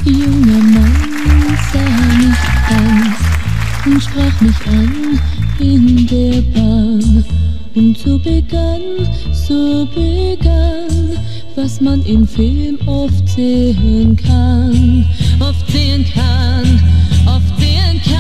Junger Mann sah mich ernst und sprach mich an in der Bahn. Und so begann, was man im Film oft sehen kann, oft sehen kann, oft sehen kann.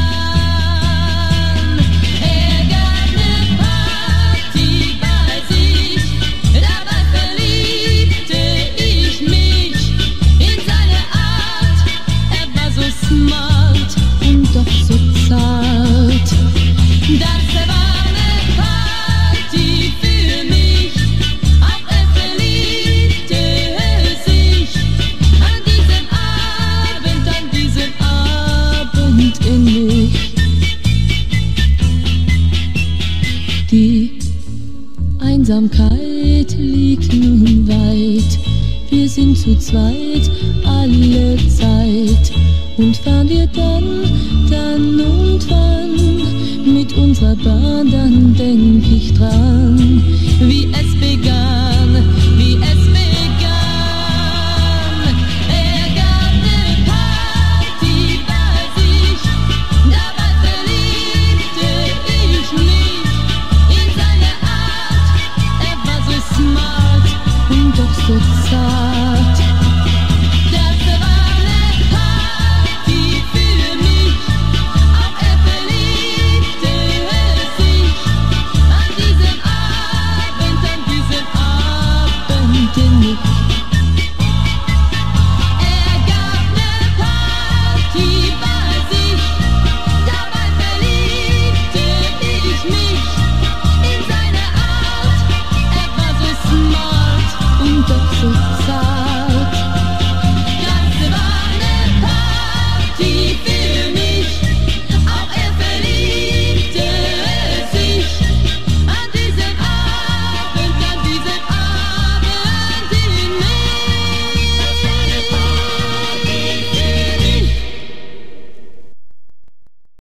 Er gab ne Party bei sich, dabei verliebte ich mich in seine Art. Er war so smart und doch so zart. Das war ne Party für mich, auch er verliebte sich an diesem Abend in mich. Die Einsamkeit liegt nun weit, wir sind zu zweit alle Zeit. Und fahren wir dann und wann mit unserer Bahn, dann denk ich dran, wie es begann, wie es begann. Er gab ne Party bei sich, dabei verliebte ich mich in seine Art. Er war so smart und doch so zart.